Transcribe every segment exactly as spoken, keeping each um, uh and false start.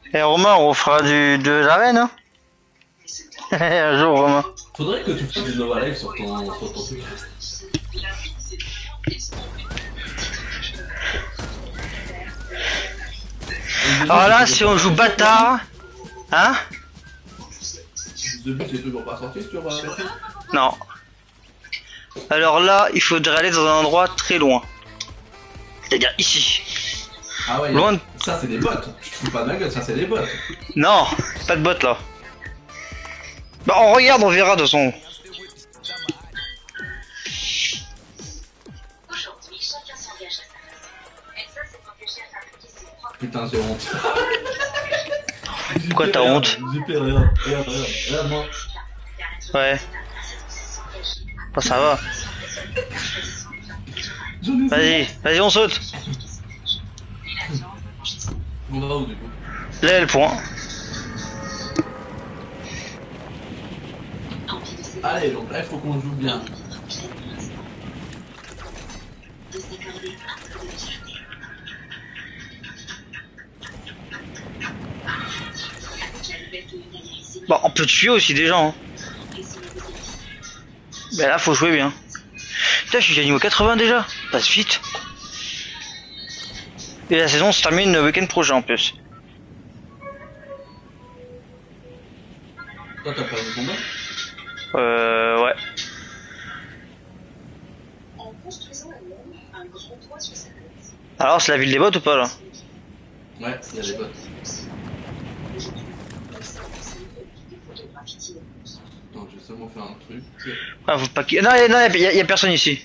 Et Romain, on fera du, de l'arène, hein. Un jour, Romain. Faudrait que tu fasses des Nova Live sur ton, sur ton truc. Alors là, si on joue bâtard, hein? Le but c'est toujours pas sorti sur euh, Non. Alors là, il faudrait aller dans un endroit très loin. C'est-à-dire ici. Ah ouais, Loin de... ça c'est des bots. Je te fous pas de ma gueule, ça c'est des bots. Non, pas de bot là. Bah on regarde, on verra de toute façon. Putain, j'ai honte. Pourquoi t'as honte? J'ai peur, regarde, regarde, regarde, regarde moi. Ouais. Bah ça va. Vas-y, vas-y on saute. On va où du coup? Là il y a le point. Allez, donc là il faut qu'on joue bien. Bon, on peut tuer aussi des gens. Hein. Mais là faut jouer bien. Putain, je suis déjà niveau quatre-vingts déjà. Passe vite. Et la saison se termine le week-end prochain en plus. Toi t'as perdu combien? Euh ouais. Alors c'est la ville des bots ou pas là? Ouais, il y a des bots. Attends, je vais seulement faire un truc. Ah, faut pas qu'il... Non, non, y a, y a personne ici.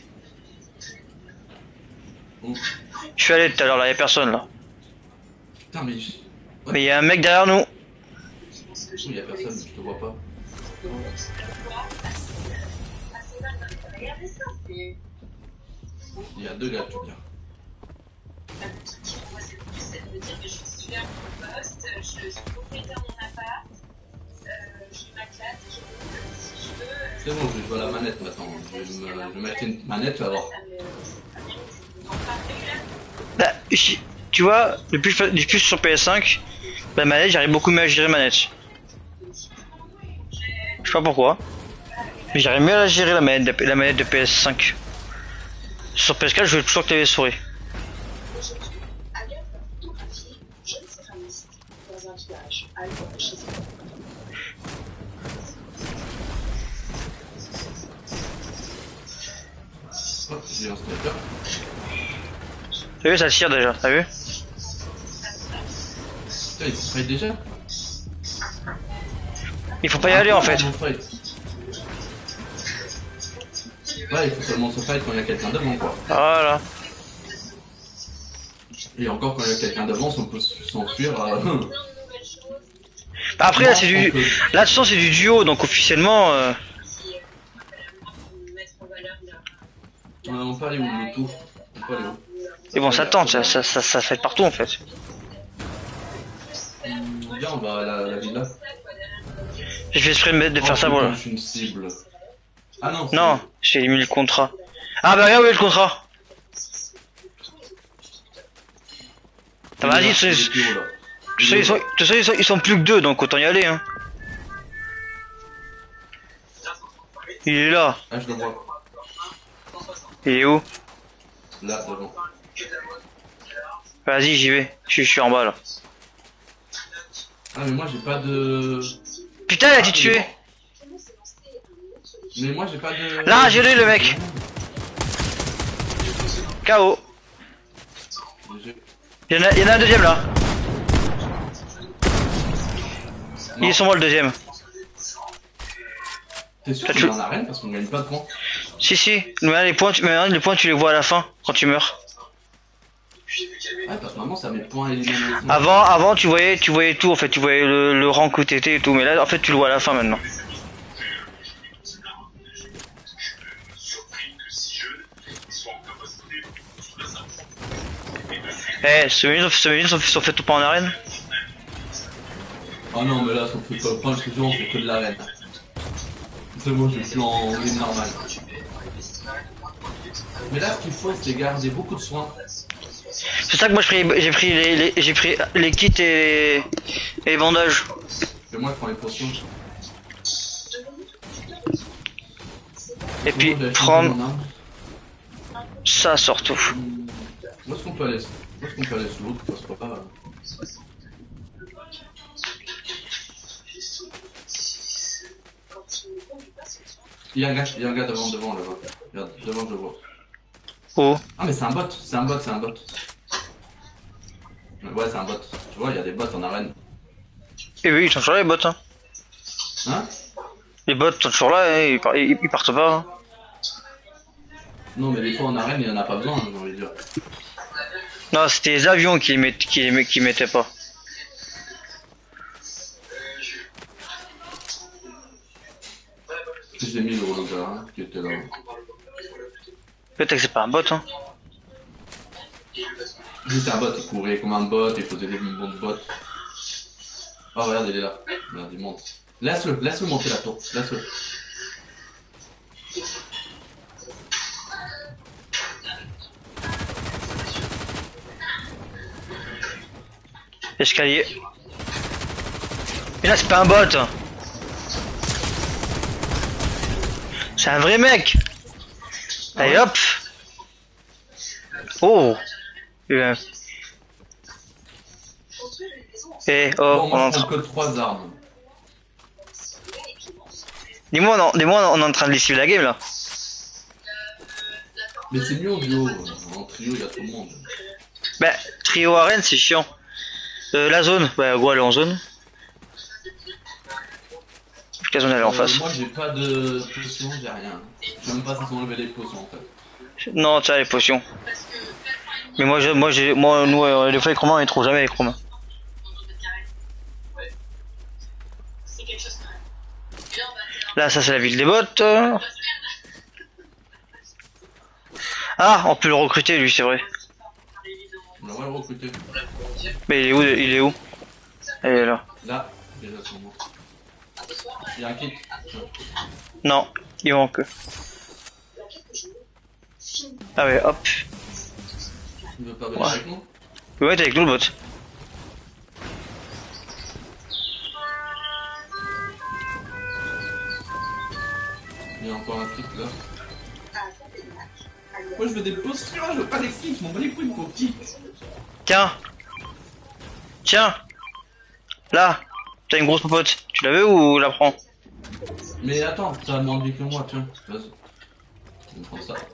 Oh. Je suis allé tout à l'heure là, y a personne là. Putain, mais. Je... Ouais. Mais y a un mec derrière nous. Il y a personne, je te vois pas. Il y a deux gars, tu veux dire. C'est bon, je vais jouer à la manette maintenant. Je vais, me, je vais mettre une manette, tu vas voir. Bah, tu vois, depuis, depuis sur P S cinq, la manette, j'arrive beaucoup mieux à gérer manette. Je sais pas pourquoi. Mais j'arrive mieux à gérer la manette, de, la manette de P S cinq. Sur P S quatre, je veux toujours clavier souris. Oh, j'ai un sniper. T'as vu, ça tire déjà, t'as vu? Putain, il faut fight déjà? Il faut pas y aller en fait. Ouais, il faut seulement se fight quand il y a quelqu'un devant quoi. Voilà. Et encore quand il y a quelqu'un devant, on peut s'enfuir. Euh... Bah après là c'est du. Peut... Là de toute façon c'est du duo donc officiellement. Euh... Ouais, on peut aller où le tout? On peut aller où? Et bon ça tente, ça, ça, ça, ça fait partout en fait. Viens, on va à la, la villa. J'ai fait exprès de mettre de faire oh, ça voilà. Une cible. Ah non. Non, j'ai mis le contrat. Ah bah regarde où est le contrat. T'as vas-y, tu sais, ils sont, ils, sont, ils sont plus que deux donc autant y aller hein. Il est là. Ah je le vois. Il est où? Là devant. Vas-y j'y vais, je, je suis en bas là. Ah mais moi j'ai pas de... Putain il a été tué. Mais moi j'ai pas de... Là j'ai lu le mec. K O. Il y en a, il y en a un deuxième là. Non. Il est sur moi le deuxième. T'es sûr que tu es en arène parce qu'on gagne pas de points? Si si, mais les points, tu, mais les points tu les vois à la fin quand tu meurs. Ouais parce que maintenant ça met points éliminés. Avant, avant tu voyais, tu voyais tout en fait, tu voyais le, le rang où t'étais et tout, mais là en fait tu le vois à la fin maintenant. Eh, hey, ce minute, ce minute sont, sont fait tout pas en arène. Oh non mais là ça fait pas, pas le sujet, on fait que de l'arène. C'est bon, je suis en ligne normale. Mais là ce qu'il faut c'est garder beaucoup de soins. C'est ça que moi j'ai pris, j'ai pris les, les j'ai pris les kits et, et les bandages. C'est moi qui prends les potions. Et puis Moi, j'ai prendre acheté mon arme. ça surtout. Où est-ce qu'on peut aller? Où est-ce qu'on peut aller sous l'eau? Parce que pas. Il y a un gars, il y a un gars devant, devant là-bas. Regarde, devant je le vois. Oh. Ah mais c'est un bot, c'est un bot, c'est un bot. Ouais c'est un bot. Tu vois, il y a des bots en arène. Et oui, ils sont toujours là les bots. Hein. Hein? Les bots sont toujours là, hein, ils, par- ils, ils partent pas. Hein. Non mais des fois en arène il y en a pas besoin, j'ai envie de dire. Non, c'était les avions qui met, qui, qui mettaient pas. J'ai mis le le gars hein, qui était là. Peut-être que c'est pas un bot. Hein. Juste un bot, il courait comme un bot, il faisait des bons de bots. Oh regarde il est là. Regarde il monte. Laisse-le, laisse-le monter la tour, laisse-le. Escalier. Et là c'est pas un bot. Hein. C'est un vrai mec. Allez hop. Oh. Euh. Eh oh, Bon, on moi je entre. prends que trois armes. Dis-moi, non, dis-moi, on est en train de lessiver la game là. Mais c'est mieux en duo, en trio il y a tout le monde. Bah, trio arène c'est chiant. Euh, la zone, bah gros elle est en zone. La zone elle est en Euh, face. moi j'ai pas de potions, j'ai rien. Je sais même pas s'ils ont enlevé les potions en fait. Non, tu as les potions. Mais moi, je, moi, j'ai, moi, nous, euh, les fois les chromas, on les trouve jamais les chromas. Là, ça c'est la ville des bottes. Ah, on peut le recruter lui, c'est vrai. On va le recruter. Mais il est où, il est où? Il est là. Là, déjà son nom. Il y a un kit. Non, il manque. Ah ouais, hop. Il veut pas venir Ouais. avec nous? Ouais, t'es avec nous le bot. Il y a encore un kit là. Moi je veux des potions, je veux pas des kits, je m'en bats les couilles pour kit. Tiens. Tiens. Là. T'as une grosse popote. Tu la veux ou la prends? Mais attends, t'as moins de vie que moi, tiens. Vas-y. On prend ça.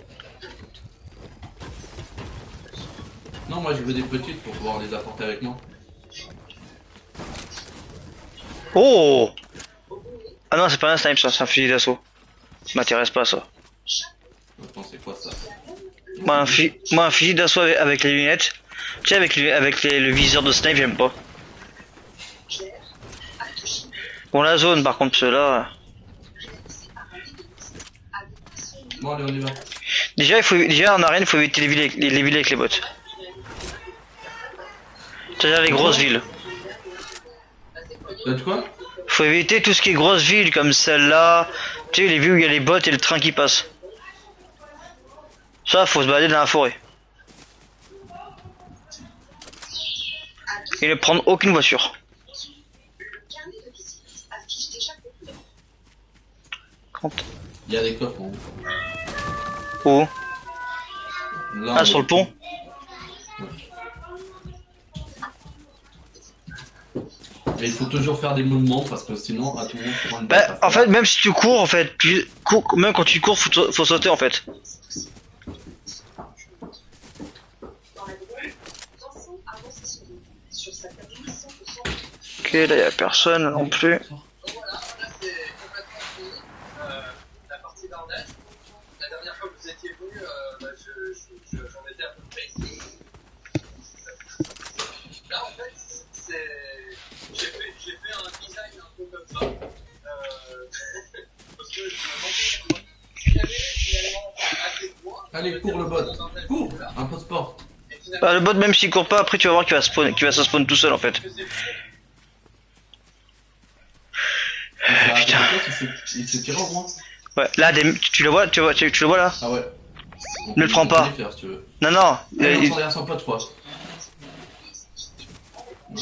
Non, moi je veux des petites pour pouvoir les apporter avec moi. Oh. Ah non, c'est pas un snipe, ça, c'est un fusil d'assaut. Ça m'intéresse pas ça. Attends, c'est quoi ça? Moi, un, fu- moi, un fusil d'assaut avec, avec les lunettes. Tu sais, avec, les, avec les, le viseur de snipe, j'aime pas. Bon, la zone, par contre, ceux-là. Bon, allez, on y va. Déjà, il faut, déjà en arène, il faut éviter les villes avec les, les villes avec les bots. C'est-à-dire les grosses villes. T'as de quoi? Faut éviter tout ce qui est grosses villes comme celle-là. Tu sais, les villes où il y a les bots et le train qui passe. Ça, faut se balader dans la forêt. Et ne prendre aucune voiture. Quand... Il y a des coffres en haut. Où? Là, Ah, en sur haut. le pont? Mais il faut toujours faire des mouvements parce que sinon, à tout le monde, tu prends une Bah, balle. en fait, même si tu cours, en fait, tu cours, même quand tu cours, faut, faut sauter, en fait. Ok, là, y a personne non plus. Allez, cours le bot. Cours. Un peu de sport. Bah, le bot, même s'il court pas, après tu vas voir qu'il va spawn, qu'il va se spawn tout seul, en fait. Ah, putain. Il s'est- il s'est tiré au moins. Ouais, là, des, tu le vois, tu, vois, tu, tu le vois là? Ah ouais. On Ne le peut- prends on peut pas. les faire, si tu veux. Non, non. Ah, euh, non, il- derrière son pote, quoi. Non.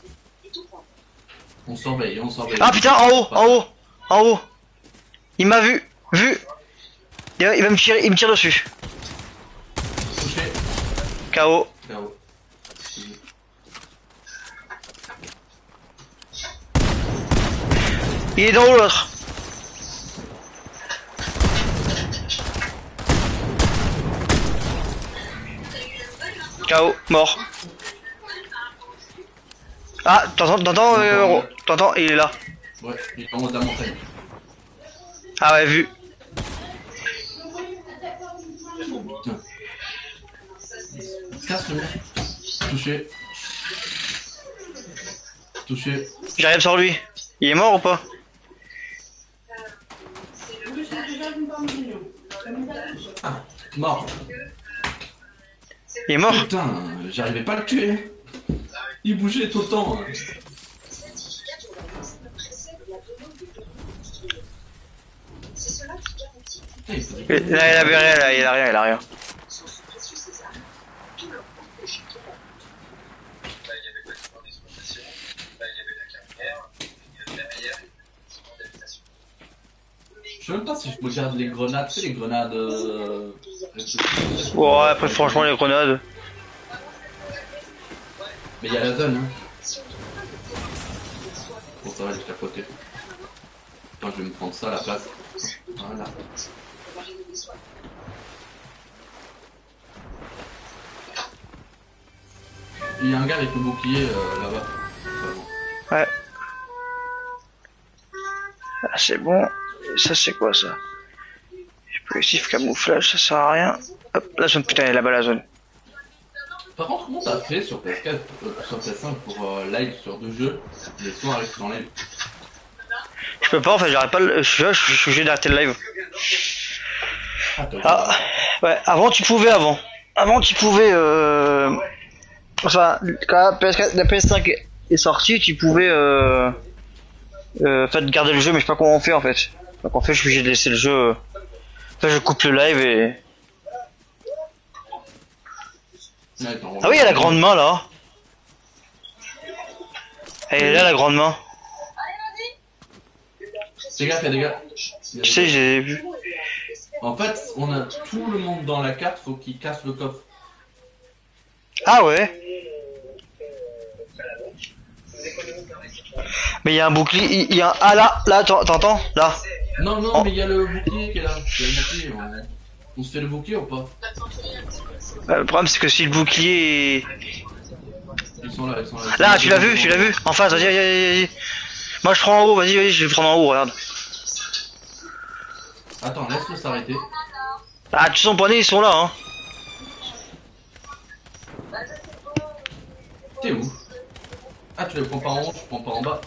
On surveille, on surveille. Ah putain, en haut, en haut, en haut. Il m'a vu, vu. Il va, il va me tirer, il me tire dessus. Touché. K O. K O. Il est dans où l'autre? K O, mort. Ah, t'entends, t'entends, euh, t'entends, il est là. Ouais, il est en haut de la montagne. Ah ouais, vu. Tiens. Casse le mur. Touché. Touché. J'arrive sur lui. Il est mort ou pas? Ah, mort. Il est mort? Putain, j'arrivais pas à le tuer. Il bougeait tout le temps. Là, il avait rien, là, il a rien, il a rien. Je sais même pas si je peux garder les grenades, tu sais les grenades... Euh... Ouais, après franchement les grenades. Mais il y a la zone, hein. Bon, ça va, j'étais à côté. Attends, je vais me prendre ça à la place. Voilà. Il y a un gars avec le bouclier euh, là-bas. Ouais. Ah, c'est bon. Et ça, c'est quoi ça? Dispositif camouflage, ça sert à rien. Hop, la zone, putain, elle est là-bas la zone. Par contre, comment t'as fait sur P S quatre, euh, sur P S cinq pour euh, live sur deux jeux, les sons arrivent dans live? Je peux pas, en fait, j'arrête pas le. Je suis, je suis obligé d'arrêter le live. Ah, toi, Ah, ouais, avant tu pouvais, avant. Avant tu pouvais. Euh... Enfin, quand la P S quatre, la P S cinq est sortie, tu pouvais. Euh... Euh, en fait, garder le jeu, mais je sais pas comment on fait en fait. Donc en fait, je suis obligé de laisser le jeu. Enfin, je coupe le live et. Attends, Ah oui, il y a la grande main là. Elle est là, la grande main. Fais gaffe, y'a des gars. Tu sais, j'ai vu. En fait, on a tout le monde dans la carte, faut qu'il casse le coffre. Ah ouais. Mais il y a un bouclier, il y a un... Ah là, là, t'entends? Là. Non, non, Oh. mais il y a le bouclier qui est là. Il y a le bouclier, on... on se fait le bouclier ou pas? Euh, le problème c'est que si le bouclier est... Ils sont là, ils sont là. Là, tu l'as vu, tu l'as vu? En face, vas-y, vas-y, vas-y, vas-y. Moi je prends en haut, vas-y, vas-y, je vais prendre en haut, regarde. Attends, laisse-le s'arrêter. Ah, tu sens poignets, ils sont là, hein. T'es où? Ah, tu les prends pas en haut, tu prends pas en bas.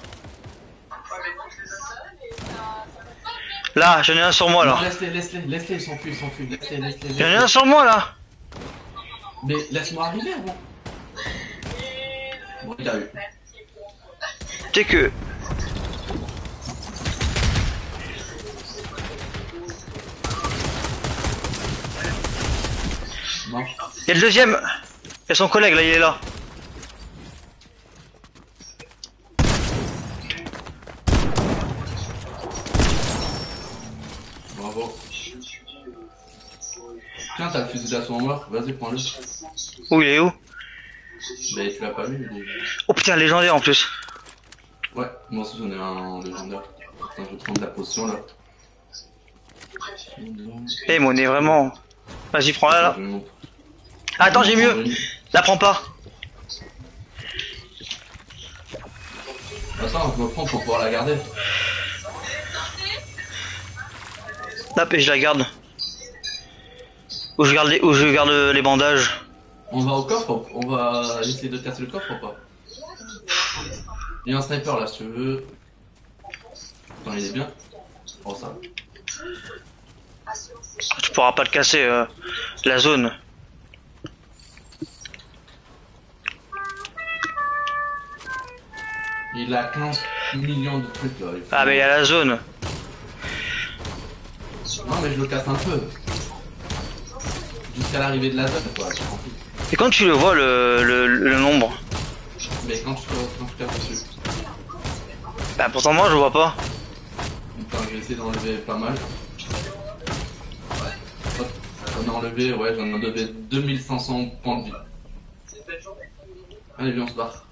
Là, j'en ai un sur moi, là. Non, laisse-les, laisse-les, laisse-les, ils s'enfuient, ils s'enfuient. Laisse-les, laisse-les. J'en ai un sur moi, là. Mais laisse-moi arriver avant. Bon, il a eu. Tu sais que... Non. Il y a le deuxième. Il y a son collègue, là, il est là. Bravo. Tiens, t'as le fusil d'assaut en mort, vas-y, prends-le. Où il est où? Mais tu l'as pas vu, il est... Oh putain, légendaire en plus. Ouais, moi aussi j'en ai un légendaire. Attends, je vais prendre la potion là. Eh, mon nez, vraiment. Vas-y, prends-la, là. Je vais monter. Ah, attends, j'ai mieux. La prends pas. Attends, je me prends pour pouvoir la garder. Là, et je la garde. Où je garde les, où je garde les bandages. On va au coffre, on va essayer de casser le coffre ou pas? Il y a un sniper là si tu veux. Attends, il est bien. Oh ça. Tu pourras pas le casser, euh, la zone. Il a quinze millions de trucs là. Il faut- Ah, mais il y a la zone. Non mais je le casse un peu. Jusqu'à l'arrivée de la zone quoi. Et quand tu le vois, le, le, le nombre? Mais Mais quand tu te quand tu tapes dessus. Bah pourtant moi je vois pas. Attends, je vais essayer d'enlever pas mal. Hop, j'en ai enlevé, ouais, j'en ai enlevé deux mille cinq cents points de vie. Allez, viens, on se barre.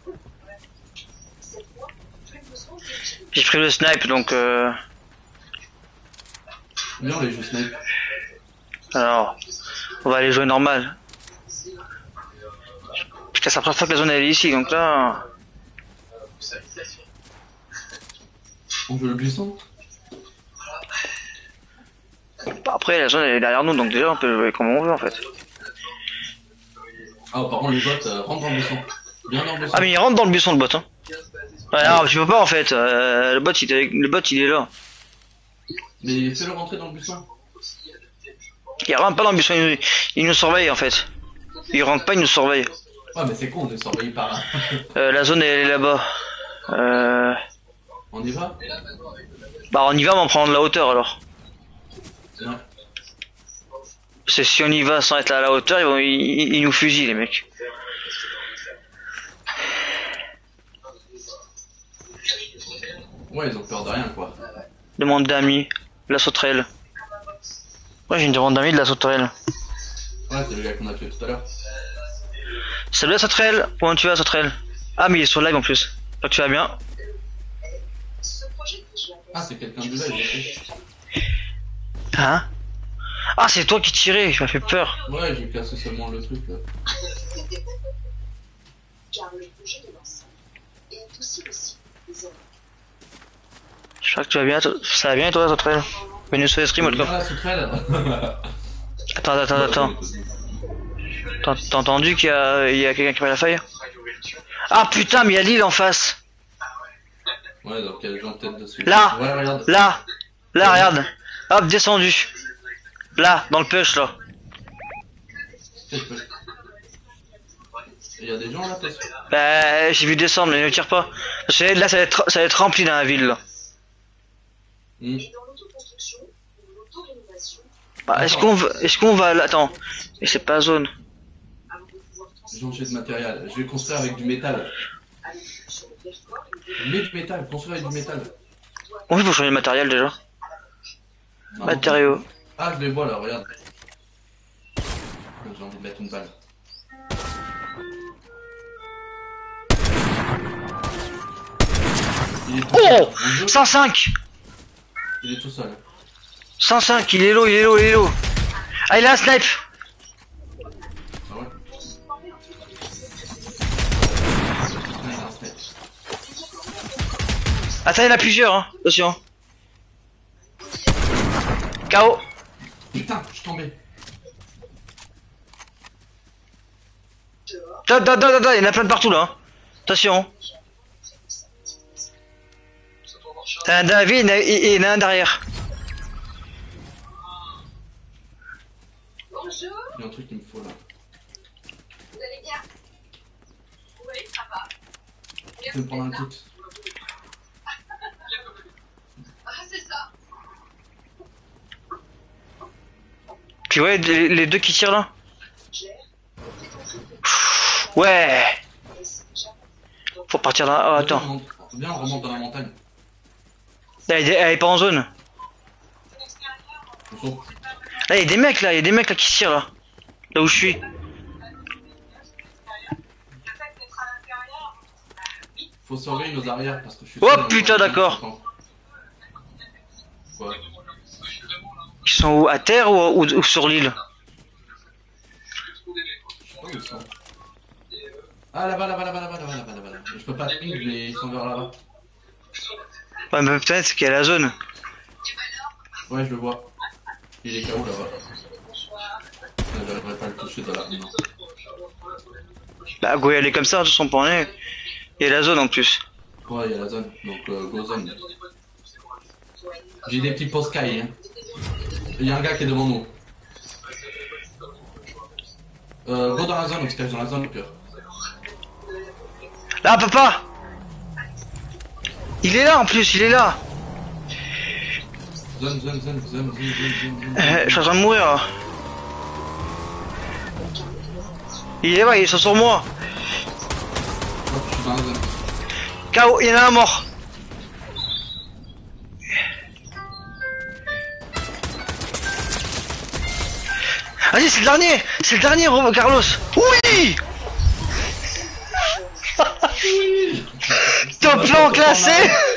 J'ai pris le snipe donc euh... Viens, on les joue snipe. Alors, on va aller jouer normal. Putain, c'est la première fois que la zone elle est ici donc là... On joue le buisson. Bah, après la zone elle est derrière nous donc déjà on peut jouer comme on veut en fait. Ah, par contre, les bots euh, rentrent dans le buisson. Viens dans le buisson. Ah mais il rentre dans le buisson le bot hein. Ouais, non, tu peux pas en fait, euh, le bot il est, le bot il est là. Mais fais-le rentrer dans le buisson. Il rentre pas dans le buisson, il, il nous surveille en fait. Il rentre pas, il nous surveille. Ouais, mais c'est con, on est surveillé par là. Euh, la zone elle est là-bas. Euh... On y va? Bah on y va mais on prend de la hauteur alors. Ouais. C'est si on y va sans être à la hauteur, ils, vont, ils, ils nous fusillent les mecs. Ouais, ils ont peur de rien quoi. Demande d'amis, la sauterelle. Ouais j'ai une demande d'amis de la sauterelle. Ouais, c'est le gars qu'on a tué tout à l'heure. Salut la sauterelle, comment tu vas sauterelle? Ah mais il est sur live en plus. Donc tu vas bien? Ah, c'est quelqu'un de là, il a fait. Hein? Ah c'est toi qui tirais, tu m'as fait peur. Ouais, j'ai cassé seulement le truc là. Je crois que tu vas bien, ça va bien et toi sauterelle? Bienvenue sur les streams en tout cas. Ah, la sauterelle. Attends, attends, attends. T'as t'as entendu qu'il y a, il y a quelqu'un qui met la feuille? Ah putain, mais il y a l'île en face. Ouais, donc il y a des gens peut-être dessus. Là, ouais, regarde. là, là, regarde. Hop, descendu. Là, dans le push là. Il y a des gens là, t'es sûr? Bah, j'ai vu descendre, mais ne tire pas. Parce que là, ça va être, ça va être rempli dans la ville là. Mmh. Bah, est-ce qu'on va, est-ce qu'on va là, attends. Mais c'est pas zone. J'ai changé de matériel. Je vais construire avec du métal. Mets du métal, construire avec du métal. Oui, il faut changer de matériel déjà. Non, Matériaux. Ah, je les vois là, regarde. J'ai envie de mettre une balle. Il est tout Oh seul. On joue. cent cinq. Il est tout seul. cent cinq, il est low, il est low, il est low. Ah, il a un snipe. Ah ouais? Ah, il a un snipe. Attends, il y en a plusieurs, hein. Attention. K O. Putain, je suis tombé. Da, da, da, da, da, il y en a plein de partout là. Hein. Attention. T'as un David et il y en a un derrière. Il y a un truc qu'il me faut là. Vous allez bien? Oui, ça va. Je vais me prendre un coup. Ah, c'est ça. Puis ouais, les, les deux qui tirent là. Ouais. Faut partir là. Oh, attends. Viens, on remonte dans la montagne. Là, elle, est- elle est pas en zone. On s'en- Là, il y a des mecs là, il y a des mecs là qui tirent là. Là où je suis. Faut surveiller nos arrières parce que je suis. Oh, seul dans putain, le- d'accord. Quoi? Ils sont où? À terre ou, ou, ou sur l'île? Oh, ils sont. Ah là-bas, là-bas, là-bas, là-bas, là-bas, là-bas, là-bas. Je peux pas ping, mais ils sont vers là-bas. Ouais, mais peut-être qu'il y a la zone. Ouais, je le vois. Il est K O là-bas. Ouais, j'arriverai pas à le toucher de là. Non. Bah, go y aller comme ça, de son point. Il y a la zone en plus. Ouais, il y a la zone. Donc, euh, go zone. J'ai des petits post sky. Hein. Il y a un gars qui est devant nous. Euh, go dans la zone, on se cache dans la zone au pire. Là, papa! Il est là en plus, il est là! Zone, zone, zone, zone, zone, zone, zone, zone. Euh, je suis en train de mourir là. Il est là, il est sur moi. Oh, je suis dans la zone. K O, il y en a un mort. Vas-y, c'est le dernier. C'est le dernier, Robo Carlos. Oui. Oui. Top plan classé.